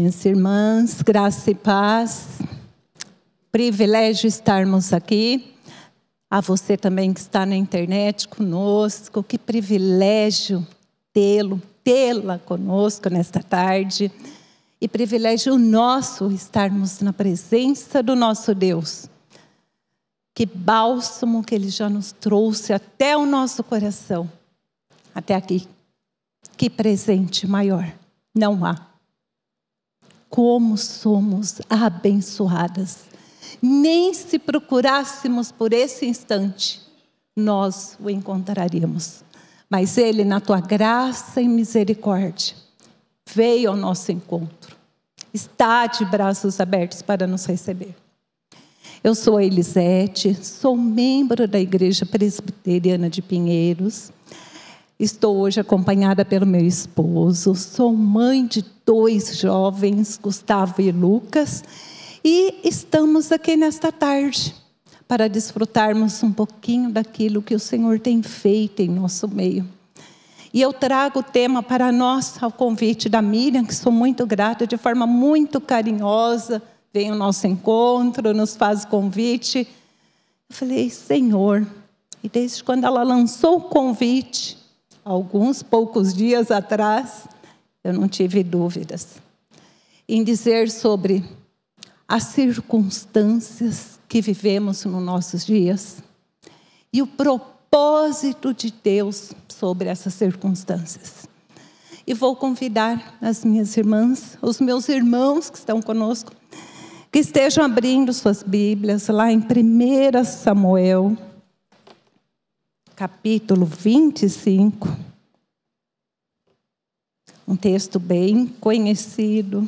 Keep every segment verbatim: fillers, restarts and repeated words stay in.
Minhas irmãs, graça e paz, privilégio estarmos aqui. A você também que está na internet conosco, que privilégio tê-lo, tê-la conosco nesta tarde. E privilégio nosso estarmos na presença do nosso Deus. Que bálsamo que Ele já nos trouxe até o nosso coração, até aqui. Que presente maior não há. Como somos abençoadas. Nem se procurássemos por esse instante, nós o encontraríamos. Mas Ele, na tua graça e misericórdia, veio ao nosso encontro. Está de braços abertos para nos receber. Eu sou a Elisete, sou membro da Igreja Presbiteriana de Pinheiros. Estou hoje acompanhada pelo meu esposo, sou mãe de dois jovens, Gustavo e Lucas, e estamos aqui nesta tarde para desfrutarmos um pouquinho daquilo que o Senhor tem feito em nosso meio. E eu trago o tema para nós, ao convite da Miriam, que sou muito grata, de forma muito carinhosa, vem ao nosso encontro, nos faz convite. Eu falei, Senhor, e desde quando ela lançou o convite, alguns poucos dias atrás, eu não tive dúvidas em dizer sobre as circunstâncias que vivemos nos nossos dias e o propósito de Deus sobre essas circunstâncias. E vou convidar as minhas irmãs, os meus irmãos que estão conosco, que estejam abrindo suas Bíblias lá em primeiro Samuel, capítulo vinte e cinco, um texto bem conhecido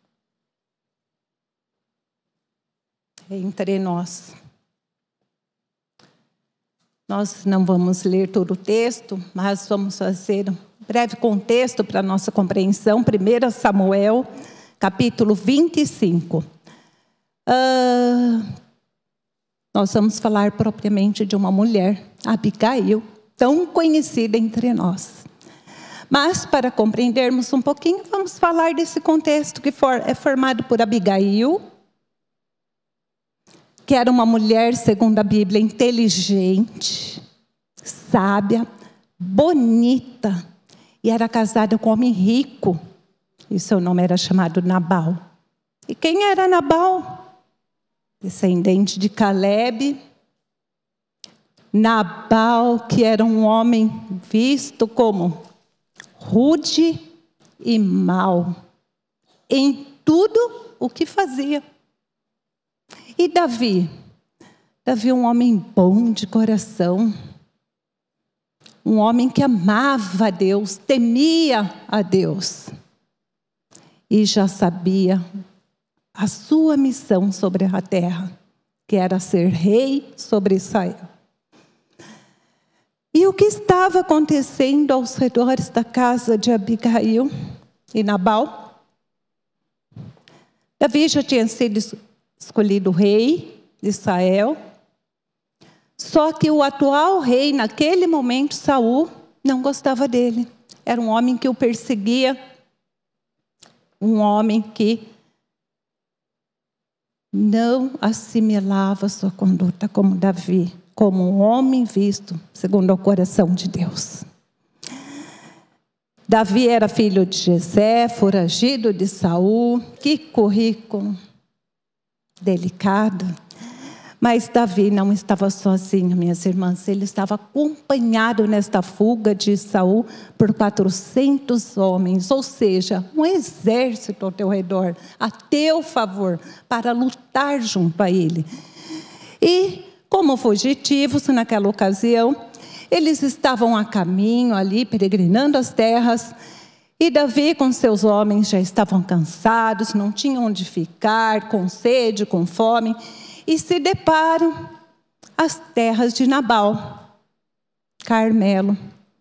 entre nós. Nós não vamos ler todo o texto, mas vamos fazer um breve contexto para a nossa compreensão. primeiro Samuel, capítulo vinte e cinco. Uh, nós vamos falar propriamente de uma mulher, Abigail, tão conhecida entre nós. Mas, para compreendermos um pouquinho, vamos falar desse contexto que for, é formado por Abigail, que era uma mulher, segundo a Bíblia, inteligente, sábia, bonita, e era casada com um homem rico, e seu nome era chamado Nabal. E quem era Nabal? Descendente de Caleb. Nabal, que era um homem visto como rude e mau em tudo o que fazia. E Davi? Davi, um homem bom de coração, um homem que amava a Deus, temia a Deus, e já sabia a sua missão sobre a terra, que era ser rei sobre Israel. E o que estava acontecendo aos redores da casa de Abigail e Nabal? Davi já tinha sido escolhido rei de Israel, só que o atual rei, naquele momento, Saul, não gostava dele. Era um homem que o perseguia, um homem que não assimilava sua conduta como Davi, como um homem visto segundo o coração de Deus. Davi era filho de Jessé, foragido de Saul. Que currículo delicado. Mas Davi não estava sozinho, minhas irmãs. Ele estava acompanhado nesta fuga de Saul por quatrocentos homens, ou seja, um exército ao teu redor, a teu favor, para lutar junto a ele. E, como fugitivos naquela ocasião, eles estavam a caminho ali, peregrinando as terras, e Davi com seus homens já estavam cansados, não tinham onde ficar, com sede, com fome, e se deparam as terras de Nabal, Carmelo.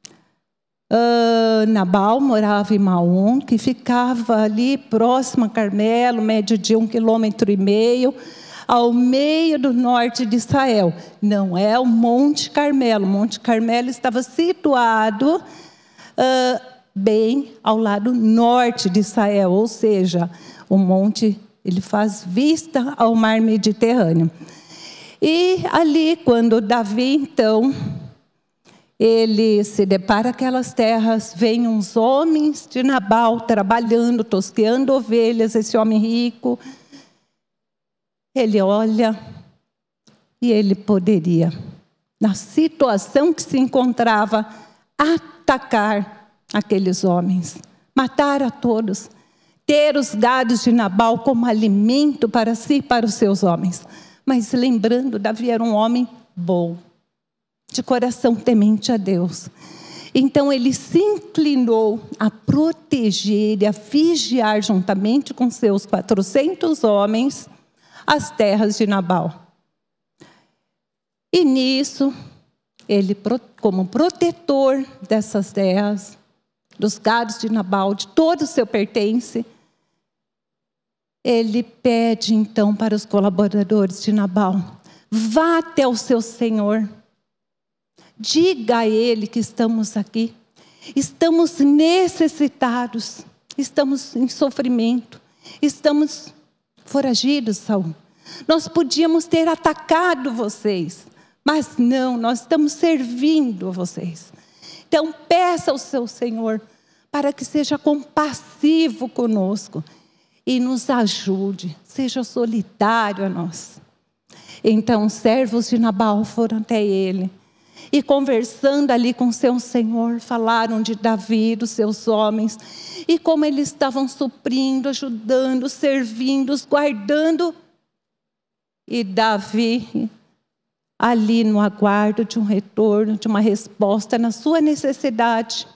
Uh, Nabal morava em Maom, que ficava ali próximo a Carmelo, médio de um quilômetro e meio, ao meio do norte de Israel. Não é o Monte Carmelo. O Monte Carmelo estava situado uh, bem ao lado norte de Israel, ou seja, O monte, ele faz vista ao mar Mediterrâneo. E ali, quando Davi, então, ele se depara com aquelas terras, vem uns homens de Nabal trabalhando, tosqueando ovelhas, esse homem rico. Ele olha e ele poderia, na situação que se encontrava, atacar aqueles homens, matar a todos, ter os gados de Nabal como alimento para si e para os seus homens. Mas lembrando, Davi era um homem bom, de coração temente a Deus. Então ele se inclinou a proteger e a vigiar juntamente com seus quatrocentos homens as terras de Nabal. E nisso, ele, como protetor dessas terras, dos gados de Nabal, de todo o seu pertence, ele pede então para os colaboradores de Nabal: vá até o seu senhor, diga a ele que estamos aqui, estamos necessitados, estamos em sofrimento, estamos foragidos, Saul. Nós podíamos ter atacado vocês, mas não, nós estamos servindo a vocês. Então peça ao seu Senhor para que seja compassivo conosco e nos ajude, seja solidário a nós. Então os servos de Nabal foram até ele e, conversando ali com seu senhor, falaram de Davi, dos seus homens, e como eles estavam suprindo, ajudando, servindo, os guardando. E Davi, ali no aguardo de um retorno, de uma resposta na sua necessidade,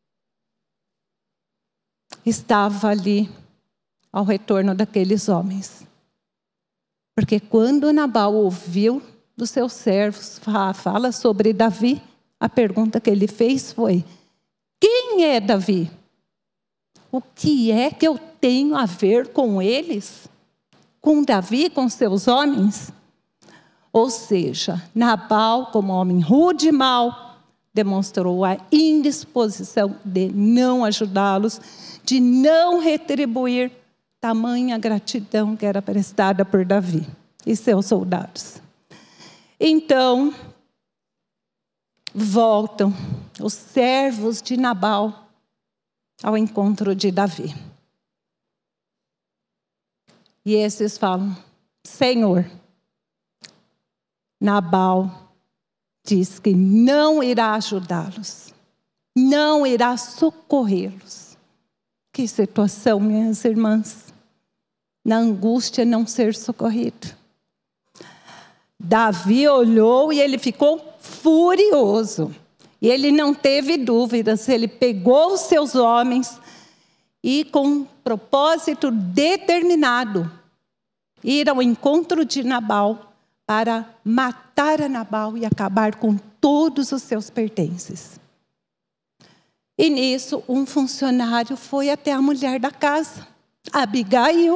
estava ali ao retorno daqueles homens. Porque quando Nabal ouviu dos seus servos fala sobre Davi, a pergunta que ele fez foi: quem é Davi? O que é que eu tenho a ver com eles? Com Davi, com seus homens? Ou seja, Nabal, como homem rude e mau, demonstrou a indisposição de não ajudá-los, de não retribuir tamanha gratidão que era prestada por Davi e seus soldados. Então, voltam os servos de Nabal ao encontro de Davi. E esses falam: Senhor, Nabal diz que não irá ajudá-los, não irá socorrê-los. Que situação, minhas irmãs, na angústia não ser socorrido. Davi olhou e ele ficou furioso. E ele não teve dúvidas, ele pegou os seus homens e, com um propósito determinado, ir ao encontro de Nabal para matar a Nabal e acabar com todos os seus pertences. E nisso, um funcionário foi até a mulher da casa, Abigail,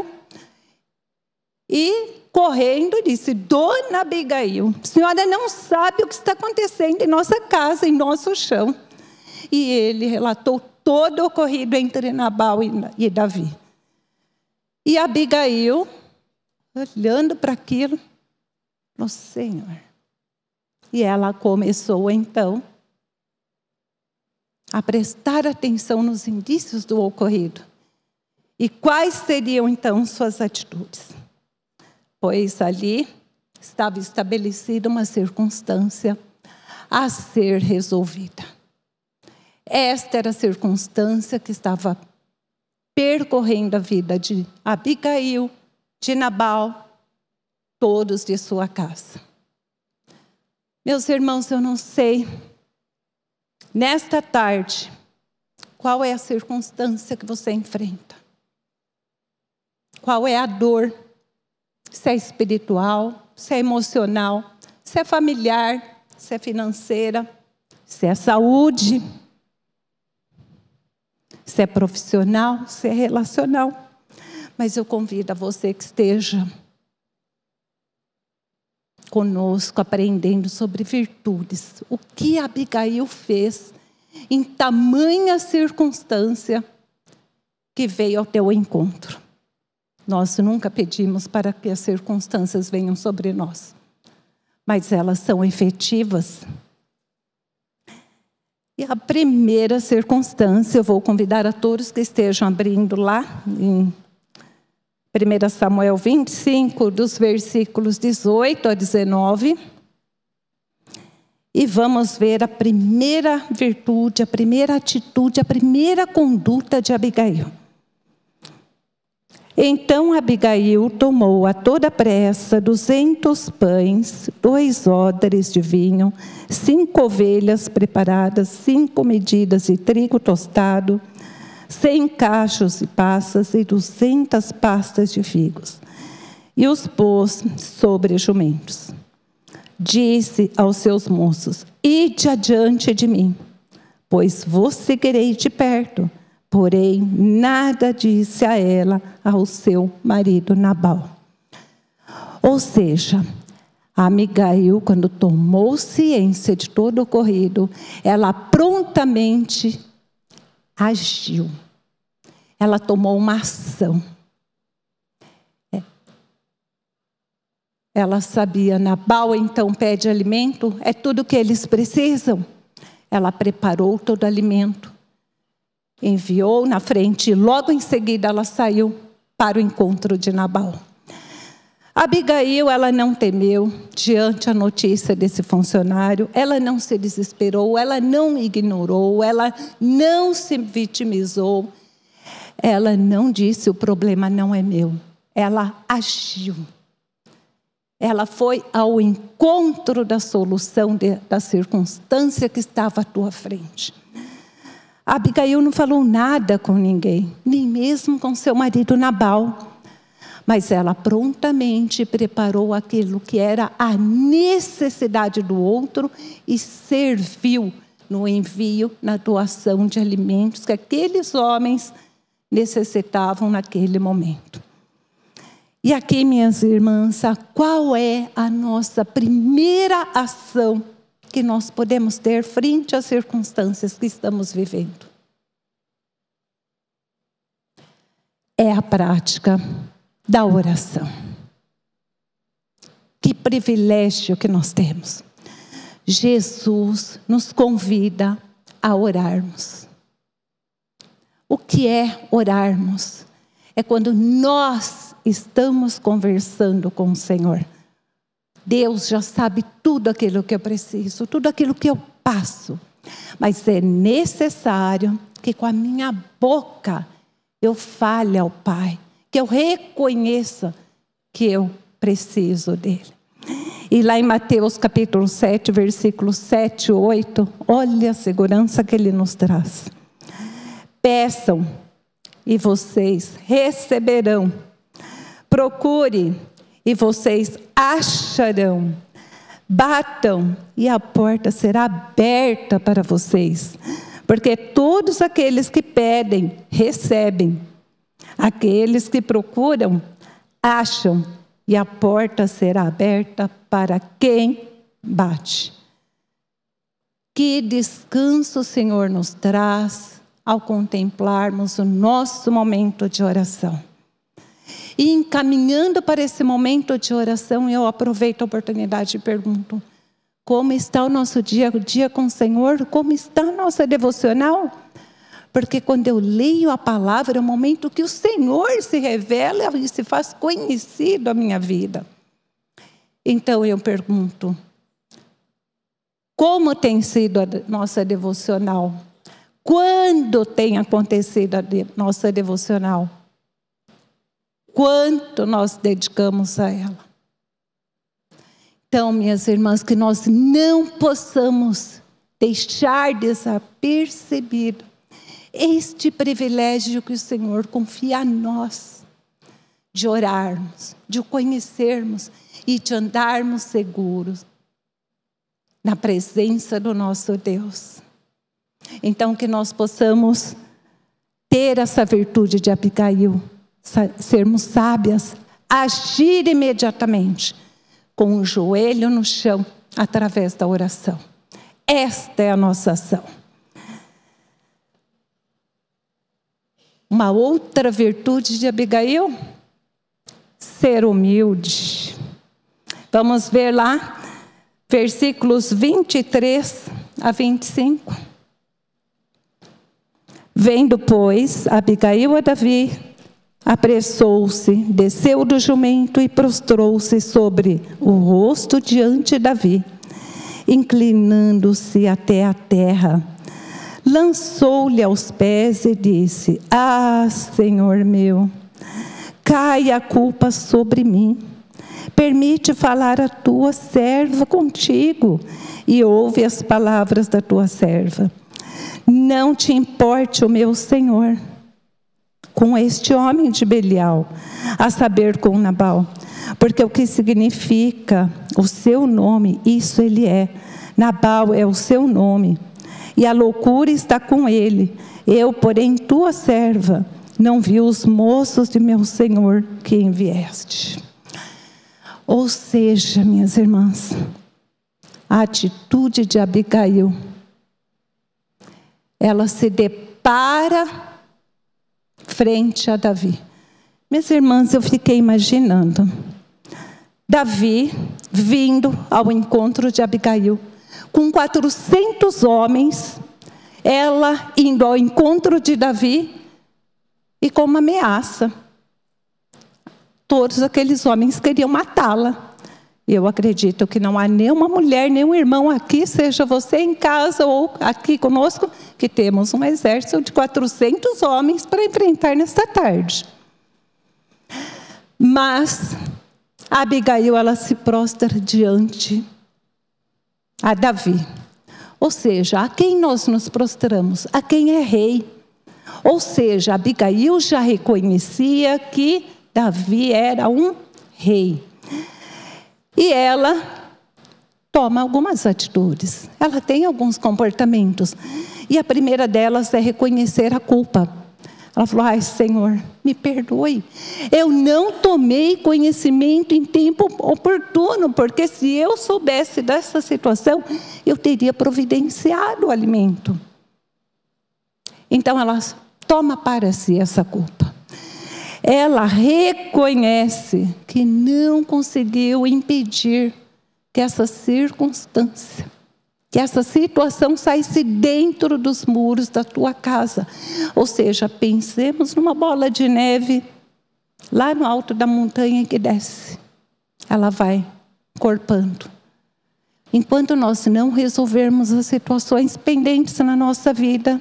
e correndo disse: Dona Abigail, a senhora não sabe o que está acontecendo em nossa casa, em nosso chão. E ele relatou todo o ocorrido entre Nabal e Davi. E Abigail, olhando para aquilo, falou: Senhor. E ela começou então a prestar atenção nos indícios do ocorrido. E quais seriam então suas atitudes? Pois ali estava estabelecida uma circunstância a ser resolvida. Esta era a circunstância que estava percorrendo a vida de Abigail, de Nabal, todos de sua casa. Meus irmãos, eu não sei, nesta tarde, qual é a circunstância que você enfrenta? Qual é a dor? Se é espiritual, se é emocional, se é familiar, se é financeira, se é saúde, se é profissional, se é relacional. Mas eu convido a você que esteja conosco, aprendendo sobre virtudes. O que Abigail fez em tamanha circunstância que veio ao teu encontro. Nós nunca pedimos para que as circunstâncias venham sobre nós, mas elas são efetivas. E a primeira circunstância, eu vou convidar a todos que estejam abrindo lá, em primeiro Samuel vinte e cinco, dos versículos dezoito a dezenove. E vamos ver a primeira virtude, a primeira atitude, a primeira conduta de Abigail. Então Abigail tomou a toda pressa duzentos pães, dois odres de vinho, cinco ovelhas preparadas, cinco medidas de trigo tostado, cem cachos de passas e duzentas pastas de figos, e os pôs sobre jumentos. Disse aos seus moços: ide adiante de mim, pois vos seguirei de perto. Porém, nada disse a ela, ao seu marido Nabal. Ou seja, a Abigail, quando tomou ciência de todo o ocorrido, ela prontamente agiu. Ela tomou uma ação. Ela sabia, Nabal então pede alimento, é tudo o que eles precisam. Ela preparou todo o alimento, enviou na frente e logo em seguida ela saiu para o encontro de Nabal. Abigail, ela não temeu diante a notícia desse funcionário, ela não se desesperou, ela não ignorou, ela não se vitimizou, ela não disse o problema não é meu, ela agiu. Ela foi ao encontro da solução de, da circunstância que estava à tua frente. Abigail não falou nada com ninguém, nem mesmo com seu marido Nabal. Mas ela prontamente preparou aquilo que era a necessidade do outro e serviu no envio, na doação de alimentos que aqueles homens necessitavam naquele momento. E aqui, minhas irmãs, qual é a nossa primeira ação que nós podemos ter frente às circunstâncias que estamos vivendo? É a prática da oração. Que privilégio que nós temos. Jesus nos convida a orarmos. O que é orarmos? É quando nós estamos conversando com o Senhor. Deus já sabe tudo aquilo que eu preciso, tudo aquilo que eu passo. Mas é necessário que com a minha boca eu fale ao Pai, que eu reconheça que eu preciso dele. E lá em Mateus capítulo sete, versículos sete e oito, olha a segurança que ele nos traz. Peçam e vocês receberão. Procure e vocês acharão. Batam e a porta será aberta para vocês. Porque todos aqueles que pedem, recebem. Aqueles que procuram, acham. E a porta será aberta para quem bate. Que descanso o Senhor nos traz ao contemplarmos o nosso momento de oração. E encaminhando para esse momento de oração, eu aproveito a oportunidade e pergunto: como está o nosso dia a dia com o Senhor? Como está a nossa devocional? Porque quando eu leio a palavra, é o momento que o Senhor se revela e se faz conhecido a minha vida. Então eu pergunto: como tem sido a nossa devocional? Quando tem acontecido a nossa devocional? Quanto nós dedicamos a ela? Então, minhas irmãs, que nós não possamos deixar desapercebido este privilégio que o Senhor confia a nós, de orarmos, de o conhecermos e de andarmos seguros na presença do nosso Deus. Então, que nós possamos ter essa virtude de Abigail, sermos sábias, agir imediatamente, com o joelho no chão, através da oração. Esta é a nossa ação. Uma outra virtude de Abigail ser humilde. Vamos ver lá, versículos vinte e três a vinte e cinco. Vendo, pois, Abigail a Davi, apressou-se, desceu do jumento e prostrou-se sobre o rosto diante de Davi, inclinando-se até a terra. Lançou-lhe aos pés e disse: Ah, Senhor meu, cai a culpa sobre mim. Permite falar a tua serva contigo e ouve as palavras da tua serva. Não te importe, o meu senhor, com este homem de Belial, a saber, com Nabal, porque o que significa o seu nome, isso ele é. Nabal é o seu nome, e a loucura está com ele. Eu, porém, tua serva, não vi os moços de meu senhor que enviaste. Ou seja, minhas irmãs, a atitude de Abigail, ela se depara frente a Davi. Minhas irmãs, eu fiquei imaginando Davi vindo ao encontro de Abigail, com quatrocentos homens, ela indo ao encontro de Davi e com uma ameaça. Todos aqueles homens queriam matá-la. Eu acredito que não há nenhuma mulher, nenhum irmão aqui, seja você em casa ou aqui conosco, que temos um exército de quatrocentos homens para enfrentar nesta tarde. Mas a Abigail, ela se prostra diante a Davi. Ou seja, a quem nós nos prostramos? A quem é rei. Ou seja, Abigail já reconhecia que Davi era um rei. E ela toma algumas atitudes. Ela tem alguns comportamentos. E a primeira delas é reconhecer a culpa. Ela falou: ai, Senhor, me perdoe. Eu não tomei conhecimento em tempo oportuno, porque se eu soubesse dessa situação, eu teria providenciado o alimento. Então ela toma para si essa culpa. Ela reconhece que não conseguiu impedir que essa circunstância, que essa situação saísse dentro dos muros da tua casa. Ou seja, pensemos numa bola de neve lá no alto da montanha que desce. Ela vai encorpando. Enquanto nós não resolvermos as situações pendentes na nossa vida,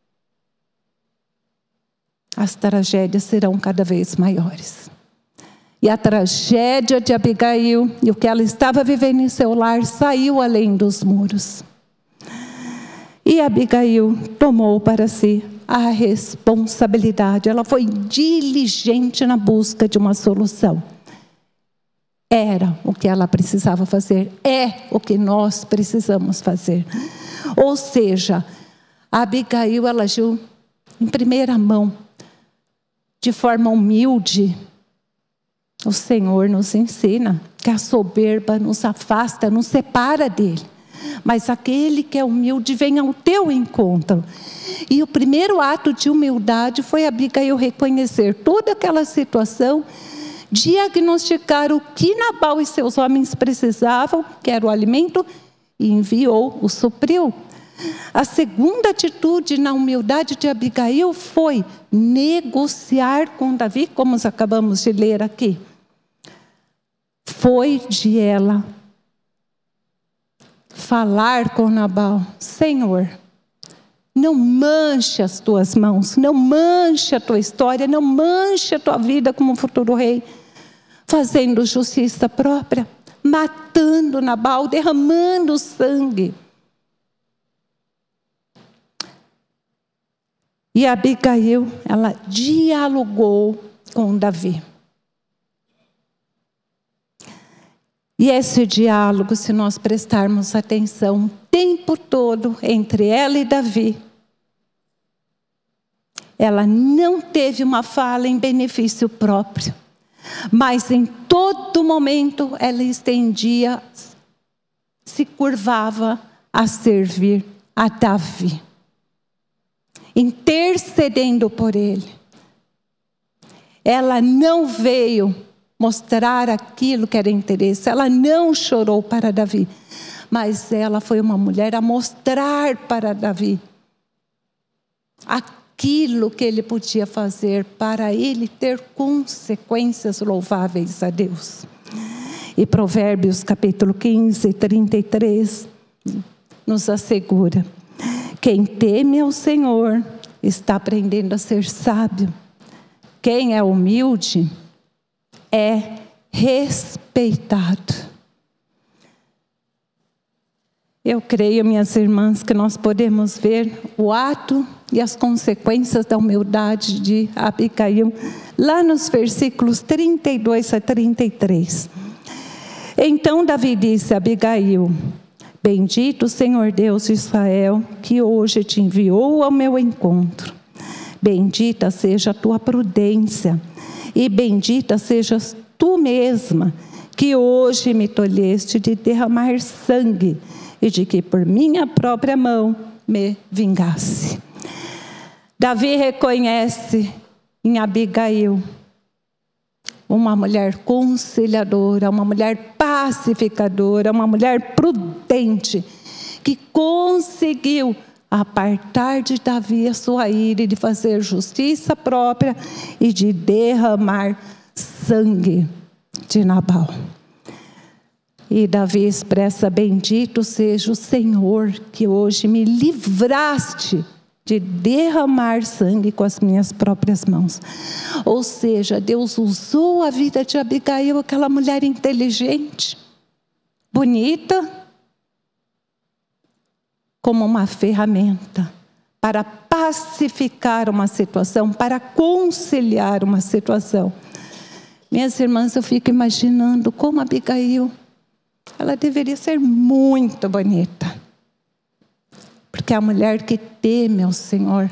as tragédias serão cada vez maiores. E a tragédia de Abigail e o que ela estava vivendo em seu lar saiu além dos muros. E Abigail tomou para si a responsabilidade. Ela foi diligente na busca de uma solução. Era o que ela precisava fazer. É o que nós precisamos fazer. Ou seja, a Abigail, ela agiu em primeira mão, de forma humilde. O Senhor nos ensina que a soberba nos afasta, nos separa dele. Mas aquele que é humilde vem ao teu encontro. E o primeiro ato de humildade foi Abigail reconhecer toda aquela situação, diagnosticar o que Nabal e seus homens precisavam, que era o alimento, e enviou, o supriu. A segunda atitude na humildade de Abigail foi negociar com Davi, como nós acabamos de ler aqui. Foi de ela falar com Nabal: Senhor, não manche as tuas mãos, não manche a tua história, não manche a tua vida como futuro rei, fazendo justiça própria, matando Nabal, derramando sangue. E Abigail, ela dialogou com Davi. E esse diálogo, se nós prestarmos atenção o tempo todo entre ela e Davi, ela não teve uma fala em benefício próprio, mas em todo momento ela estendia, se curvava a servir a Davi, intercedendo por ele. Ela não veio mostrar aquilo que era interesse. Ela não chorou para Davi, mas ela foi uma mulher a mostrar para Davi aquilo que ele podia fazer para ele ter consequências louváveis a Deus. E Provérbios capítulo quinze, trinta e três nos assegura: quem teme ao Senhor está aprendendo a ser sábio. Quem é humilde é respeitado. Eu creio, minhas irmãs, que nós podemos ver o ato e as consequências da humildade de Abigail lá nos versículos trinta e dois a trinta e três. Então Davi disse a Abigail: bendito o Senhor Deus de Israel, que hoje te enviou ao meu encontro. Bendita seja a tua prudência, e bendita sejas tu mesma, que hoje me tolheste de derramar sangue, e de que por minha própria mão me vingasse. Davi reconhece em Abigail uma mulher conciliadora, uma mulher pacificadora, uma mulher prudente, que conseguiu apartar de Davi a sua ira, e de fazer justiça própria e de derramar sangue de Nabal. E Davi expressa: bendito seja o Senhor, que hoje me livraste de derramar sangue com as minhas próprias mãos. Ou seja, Deus usou a vida de Abigail, aquela mulher inteligente, bonita, como uma ferramenta para pacificar uma situação, para conciliar uma situação. Minhas irmãs, eu fico imaginando como Abigail, ela deveria ser muito bonita. Porque a mulher que teme ao Senhor,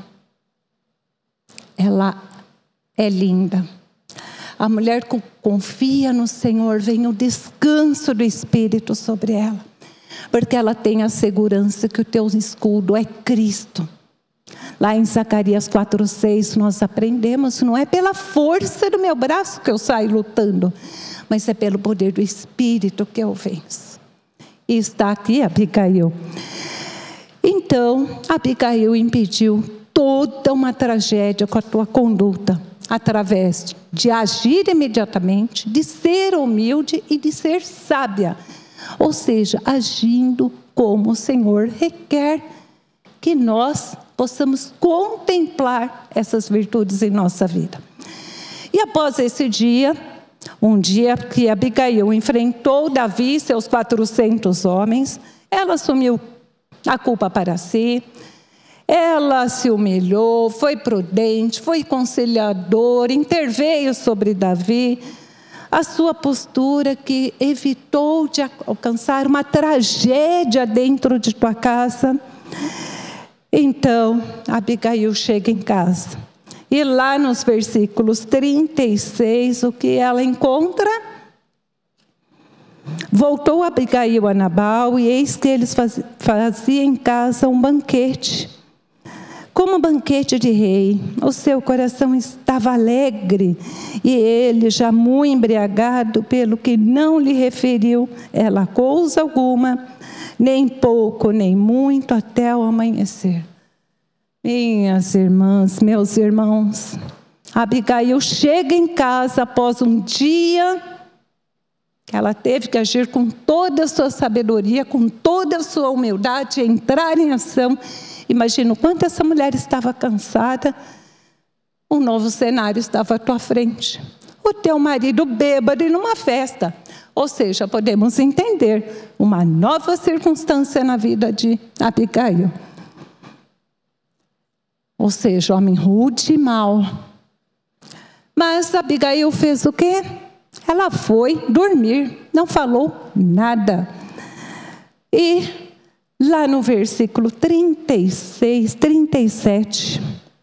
ela é linda. A mulher que confia no Senhor, vem o descanso do Espírito sobre ela. Porque ela tem a segurança que o teu escudo é Cristo. Lá em Zacarias quatro, seis, nós aprendemos: não é pela força do meu braço que eu saio lutando, mas é pelo poder do Espírito que eu venço. E está aqui Abigail. Então, Abigail impediu toda uma tragédia com a tua conduta, através de agir imediatamente, de ser humilde e de ser sábia. Ou seja, agindo como o Senhor requer que nós possamos contemplar essas virtudes em nossa vida. E após esse dia, um dia que Abigail enfrentou Davi e seus quatrocentos homens, ela assumiu a culpa para si, ela se humilhou, foi prudente, foi conciliadora, interveio sobre Davi. A sua postura que evitou de alcançar uma tragédia dentro de tua casa. Então, Abigail chega em casa. E lá nos versículos trinta e seis, o que ela encontra? Voltou Abigail a Nabal, e eis que eles faziam em casa um banquete, como um banquete de rei. O seu coração estava alegre, e ele, já muito embriagado, pelo que não lhe referiu ela coisa alguma, nem pouco, nem muito, até o amanhecer. Minhas irmãs, meus irmãos, Abigail chega em casa após um dia que ela teve que agir com toda a sua sabedoria, com toda a sua humildade, entrar em ação. Imagina o quanto essa mulher estava cansada. Um novo cenário estava à tua frente. O teu marido bêbado e numa festa. Ou seja, podemos entender uma nova circunstância na vida de Abigail. Ou seja, homem rude e mau. Mas Abigail fez o quê? Ela foi dormir, não falou nada. E lá no versículo trinta e seis, trinta e sete.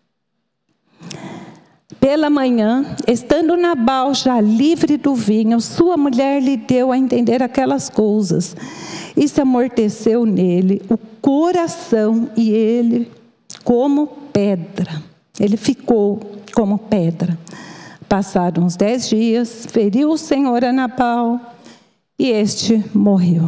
Pela manhã, estando Nabal já livre do vinho, sua mulher lhe deu a entender aquelas coisas. E se amorteceu nele o coração, e ele como pedra. Ele ficou como pedra. A Passaram uns dez dias, feriu o Senhor a Nabal e este morreu.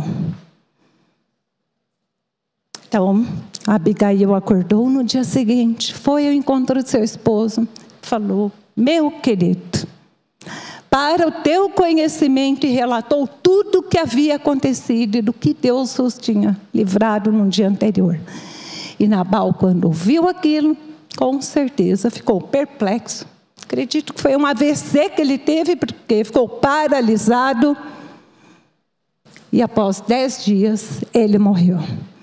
Então, Abigail acordou no dia seguinte, foi ao encontro do seu esposo, falou: meu querido, para o teu conhecimento, e relatou tudo o que havia acontecido e do que Deus os tinha livrado no dia anterior. E Nabal, quando ouviu aquilo, com certeza ficou perplexo. Acredito que foi um A V C que ele teve, porque ficou paralisado. E após dez dias, ele morreu.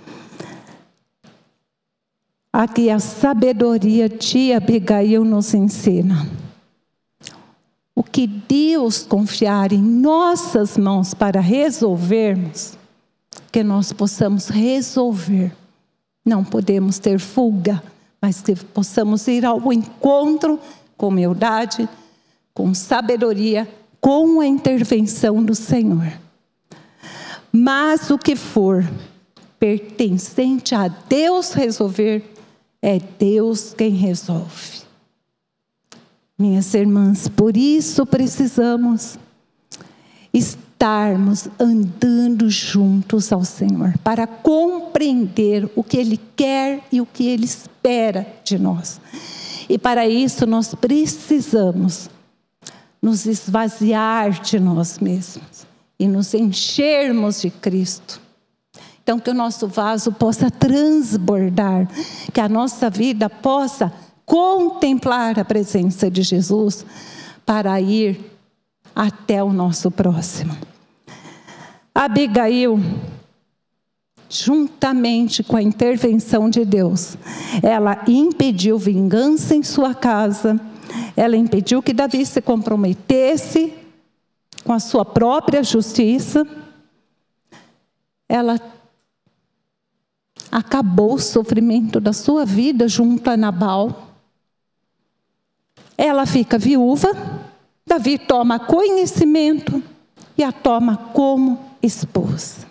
Aqui a sabedoria de Abigail nos ensina. O que Deus confiar em nossas mãos para resolvermos, que nós possamos resolver. Não podemos ter fuga, mas que possamos ir ao encontro com humildade, com sabedoria, com a intervenção do Senhor. Mas o que for pertencente a Deus resolver, é Deus quem resolve. Minhas irmãs, por isso precisamos estarmos andando juntos ao Senhor, para compreender o que Ele quer e o que Ele espera de nós. E para isso nós precisamos nos esvaziar de nós mesmos e nos enchermos de Cristo. Então, que o nosso vaso possa transbordar, que a nossa vida possa contemplar a presença de Jesus para ir até o nosso próximo. Abigail, juntamente com a intervenção de Deus, ela impediu vingança em sua casa, ela impediu que Davi se comprometesse com a sua própria justiça, ela acabou o sofrimento da sua vida junto a Nabal. Ela fica viúva, Davi toma conhecimento e a toma como esposa.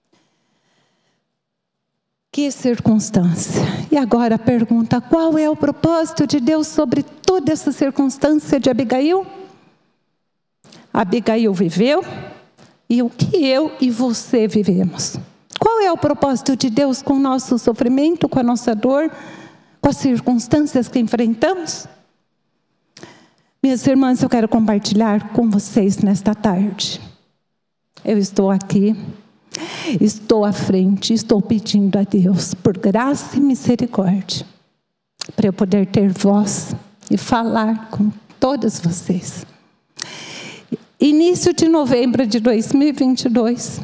Que circunstância! E agora a pergunta: qual é o propósito de Deus sobre toda essa circunstância de Abigail? Abigail viveu, e o que eu e você vivemos? Qual é o propósito de Deus com o nosso sofrimento, com a nossa dor, com as circunstâncias que enfrentamos? Minhas irmãs, eu quero compartilhar com vocês nesta tarde. Eu estou aqui, estou à frente, estou pedindo a Deus por graça e misericórdia, para eu poder ter voz e falar com todas vocês. Início de novembro de dois mil e vinte e dois,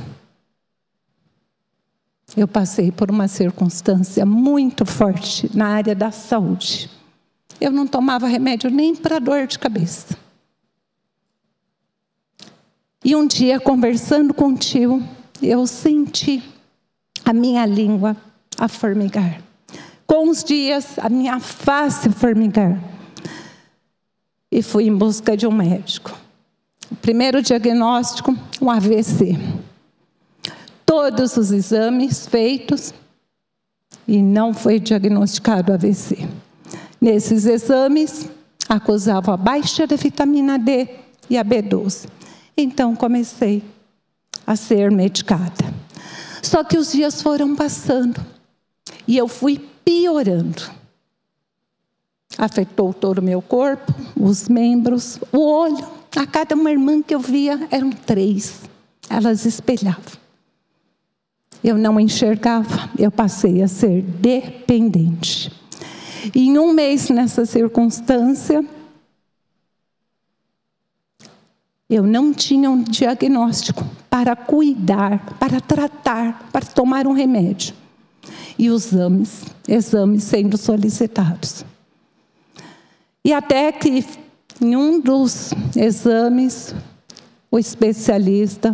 eu passei por uma circunstância muito forte na área da saúde. Eu não tomava remédio nem para dor de cabeça. E um dia, conversando com o tio, eu senti a minha língua a formigar. Com os dias, a minha face a formigar. E fui em busca de um médico. O primeiro diagnóstico, um A V C. Todos os exames feitos e não foi diagnosticado A V C. Nesses exames, acusavam a baixa da vitamina D e a B doze. Então, comecei a ser medicada. Só que os dias foram passando e eu fui piorando. Afetou todo o meu corpo, os membros, o olho. A cada uma irmã que eu via, eram três. Elas espelhavam. Eu não enxergava, eu passei a ser dependente. E em um mês nessa circunstância, eu não tinha um diagnóstico para cuidar, para tratar, para tomar um remédio. E os exames, exames sendo solicitados. E até que em um dos exames, o especialista,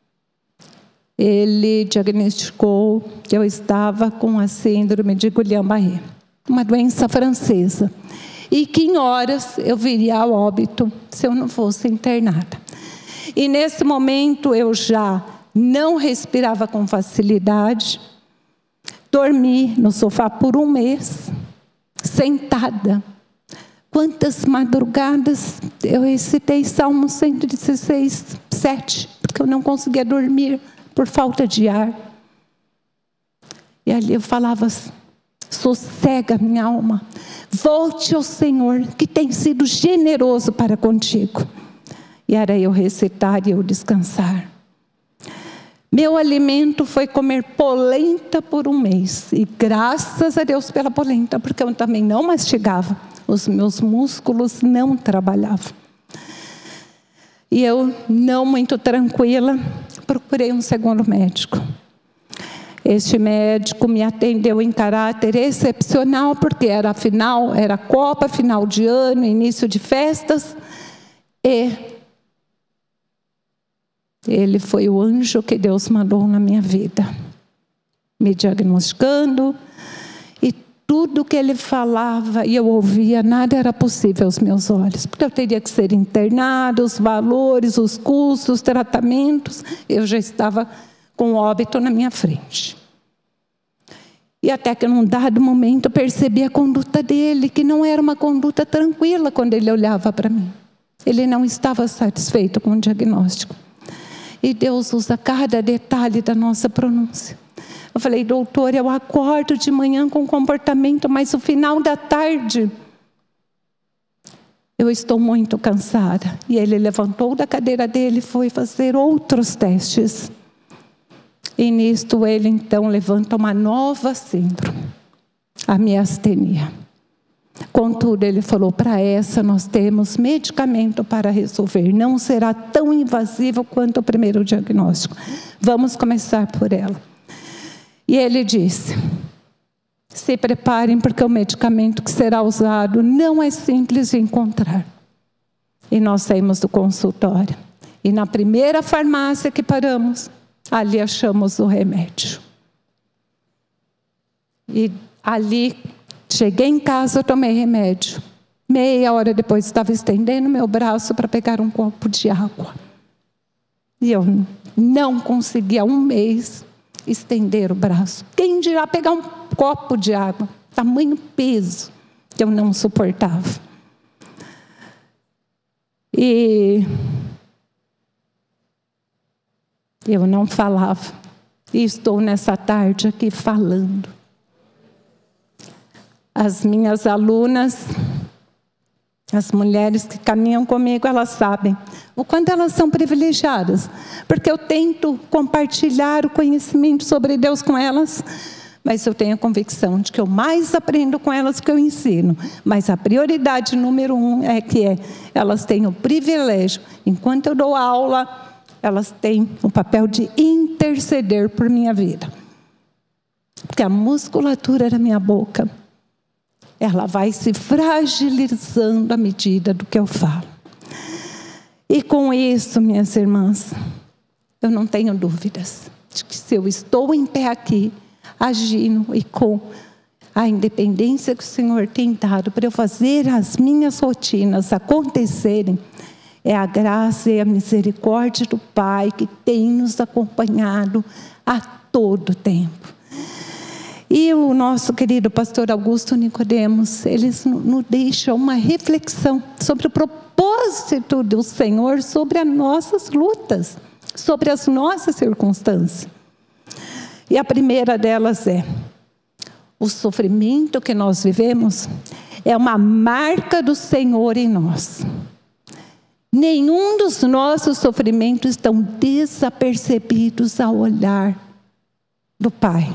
ele diagnosticou que eu estava com a síndrome de Guillain-Barré, uma doença francesa, e que em horas eu viria ao óbito se eu não fosse internada. E nesse momento eu já não respirava com facilidade, dormi no sofá por um mês, sentada, quantas madrugadas eu recitei Salmo cento e dezesseis, sete, porque eu não conseguia dormir por falta de ar. E ali eu falava: sossega minha alma, volte ao Senhor, que tem sido generoso para contigo. E era eu recitar e eu descansar. Meu alimento foi comer polenta por um mês. E graças a Deus pela polenta, porque eu também não mastigava. Os meus músculos não trabalhavam. E eu, não muito tranquila, procurei um segundo médico. Este médico me atendeu em caráter excepcional, porque era final, era Copa, final de ano, início de festas. E ele foi o anjo que Deus mandou na minha vida, me diagnosticando, e tudo que ele falava e eu ouvia, nada era possível aos meus olhos, porque eu teria que ser internada, os valores, os custos, os tratamentos, eu já estava com óbito na minha frente. E até que num dado momento eu percebi a conduta dele, que não era uma conduta tranquila quando ele olhava para mim. Ele não estava satisfeito com o diagnóstico. E Deus usa cada detalhe da nossa pronúncia. Eu falei: doutor, eu acordo de manhã com comportamento, mas no final da tarde eu estou muito cansada. E ele levantou da cadeira dele e foi fazer outros testes. E nisto ele então levanta uma nova síndrome, a miastenia. Contudo, ele falou: para essa nós temos medicamento para resolver. Não será tão invasivo quanto o primeiro diagnóstico. Vamos começar por ela. E ele disse: se preparem, porque o medicamento que será usado não é simples de encontrar. E nós saímos do consultório. E na primeira farmácia que paramos, ali achamos o remédio. E ali... cheguei em casa, eu tomei remédio. Meia hora depois, estava estendendo meu braço para pegar um copo de água. E eu não conseguia, um mês, estender o braço. Quem dirá pegar um copo de água? Tamanho peso que eu não suportava. E eu não falava. E estou nessa tarde aqui falando. As minhas alunas, as mulheres que caminham comigo, elas sabem o quanto elas são privilegiadas. Porque eu tento compartilhar o conhecimento sobre Deus com elas, mas eu tenho a convicção de que eu mais aprendo com elas do que eu ensino. Mas a prioridade número um é que é, elas têm o privilégio, enquanto eu dou aula, elas têm o papel de interceder por minha vida. Porque a musculatura da minha boca, ela vai se fragilizando à medida do que eu falo. E com isso, minhas irmãs, eu não tenho dúvidas de que se eu estou em pé aqui, agindo e com a independência que o Senhor tem dado para eu fazer as minhas rotinas acontecerem, é a graça e a misericórdia do Pai que tem nos acompanhado a todo tempo. E o nosso querido pastor Augusto Nicodemos, ele nos deixa uma reflexão sobre o propósito do Senhor, sobre as nossas lutas, sobre as nossas circunstâncias. E a primeira delas é: o sofrimento que nós vivemos é uma marca do Senhor em nós. Nenhum dos nossos sofrimentos estão desapercebidos ao olhar do Pai.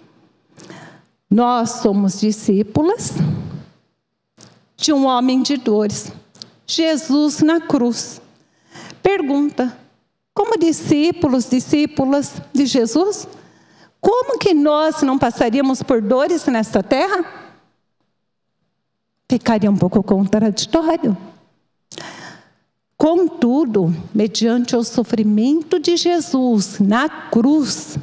Nós somos discípulas de um homem de dores, Jesus na cruz. Pergunta: como discípulos, discípulas de Jesus, como que nós não passaríamos por dores nesta terra? Ficaria um pouco contraditório. Contudo, mediante o sofrimento de Jesus na cruz,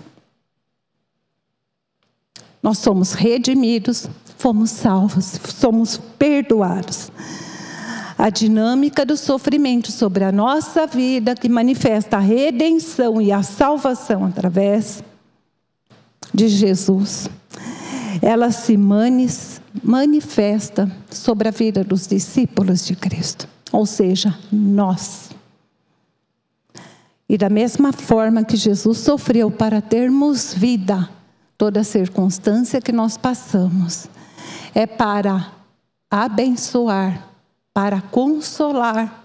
nós somos redimidos, fomos salvos, somos perdoados. A dinâmica do sofrimento sobre a nossa vida, que manifesta a redenção e a salvação através de Jesus, ela se manifesta sobre a vida dos discípulos de Cristo, ou seja, nós. E da mesma forma que Jesus sofreu para termos vida, toda circunstância que nós passamos é para abençoar, para consolar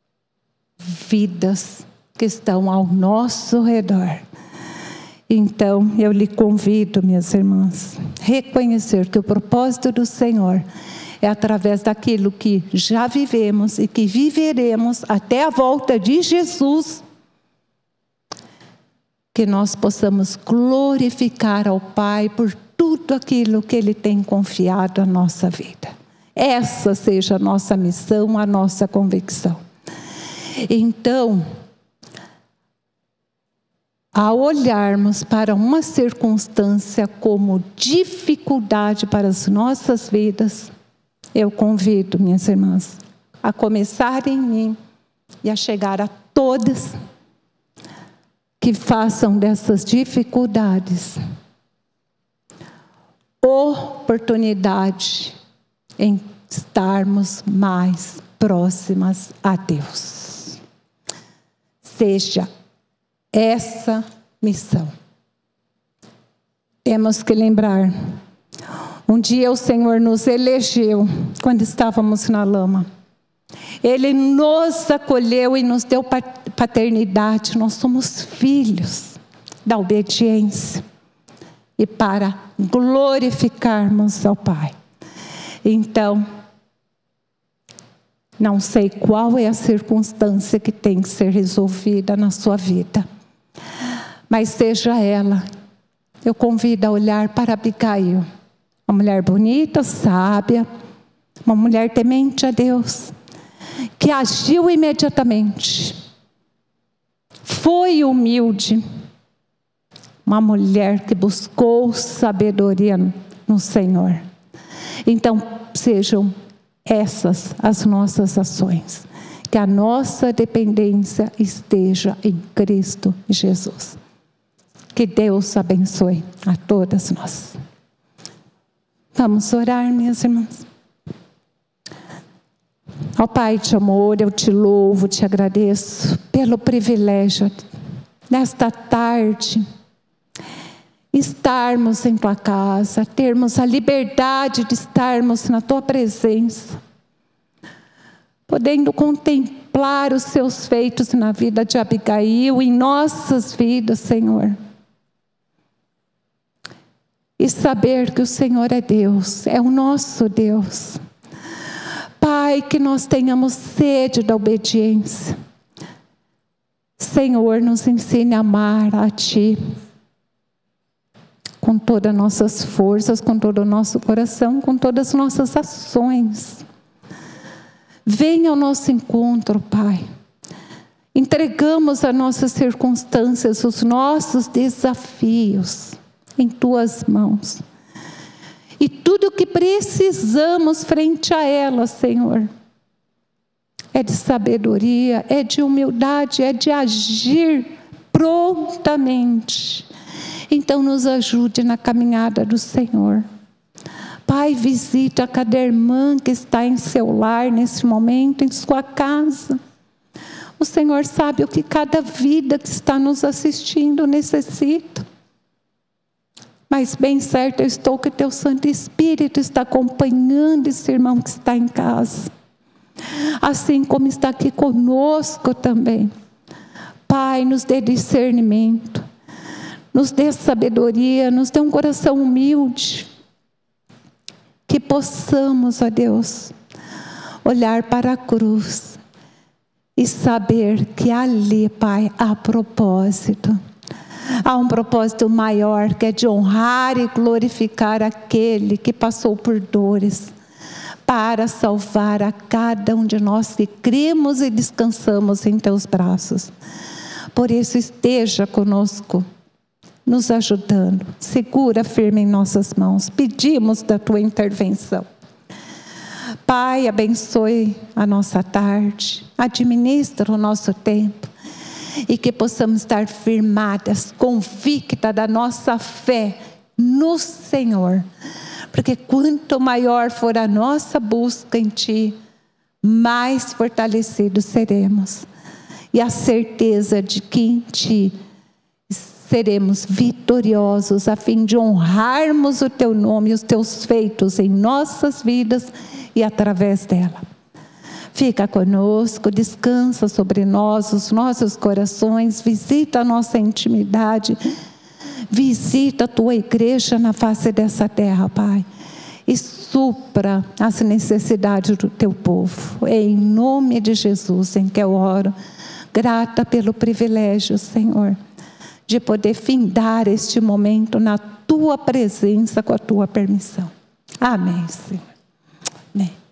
vidas que estão ao nosso redor. Então, eu lhe convido, minhas irmãs, reconhecer que o propósito do Senhor é através daquilo que já vivemos e que viveremos até a volta de Jesus, que nós possamos glorificar ao Pai por tudo aquilo que Ele tem confiado à nossa vida. Essa seja a nossa missão, a nossa convicção. Então, ao olharmos para uma circunstância como dificuldade para as nossas vidas, eu convido, minhas irmãs, a começar em mim e a chegar a todas que façam dessas dificuldades oportunidade em estarmos mais próximas a Deus. Seja essa missão. Temos que lembrar, um dia o Senhor nos elegeu quando estávamos na lama. Ele nos acolheu e nos deu paternidade. Nós somos filhos da obediência e para glorificarmos ao Pai. Então, não sei qual é a circunstância que tem que ser resolvida na sua vida, mas seja ela, eu convido a olhar para Abigail, uma mulher bonita, sábia, uma mulher temente a Deus, que agiu imediatamente, foi humilde, uma mulher que buscou sabedoria no Senhor. Então, sejam essas as nossas ações, que a nossa dependência esteja em Cristo Jesus. Que Deus abençoe a todas nós. Vamos orar, minhas irmãs. Ó Pai de amor, eu te louvo, te agradeço pelo privilégio nesta tarde estarmos em tua casa, termos a liberdade de estarmos na tua presença, podendo contemplar os seus feitos na vida de Abigail, em nossas vidas, Senhor. E saber que o Senhor é Deus, é o nosso Deus. Pai, que nós tenhamos sede da obediência. Senhor, nos ensine a amar a Ti, com todas as nossas forças, com todo o nosso coração, com todas as nossas ações. Venha ao nosso encontro, Pai. Entregamos as nossas circunstâncias, os nossos desafios em Tuas mãos. E tudo o que precisamos frente a elas, Senhor, é de sabedoria, é de humildade, é de agir prontamente. Então nos ajude na caminhada do Senhor. Pai, visita cada irmã que está em seu lar nesse momento, em sua casa. O Senhor sabe o que cada vida que está nos assistindo necessita. Mas bem certo eu estou que Teu Santo Espírito está acompanhando esse irmão que está em casa. Assim como está aqui conosco também. Pai, nos dê discernimento. Nos dê sabedoria, nos dê um coração humilde. Que possamos, ó Deus, olhar para a cruz e saber que ali, Pai, há propósito. Há um propósito maior, que é de honrar e glorificar aquele que passou por dores, para salvar a cada um de nós que cremos e descansamos em Teus braços. Por isso, esteja conosco, nos ajudando, segura firme em nossas mãos, pedimos da Tua intervenção. Pai, abençoe a nossa tarde, administra o nosso tempo, e que possamos estar firmadas, convictas da nossa fé no Senhor, Porque quanto maior for a nossa busca em Ti, mais fortalecidos seremos. E a certeza de que em Ti seremos vitoriosos, a fim de honrarmos o Teu nome e os Teus feitos em nossas vidas e através dela. Fica conosco, descansa sobre nós, os nossos corações, visita a nossa intimidade, visita a Tua igreja na face dessa terra, Pai, e supra as necessidades do Teu povo. É em nome de Jesus em que eu oro, grata pelo privilégio, Senhor, de poder findar este momento na Tua presença, com a Tua permissão. Amém, Senhor. Amém.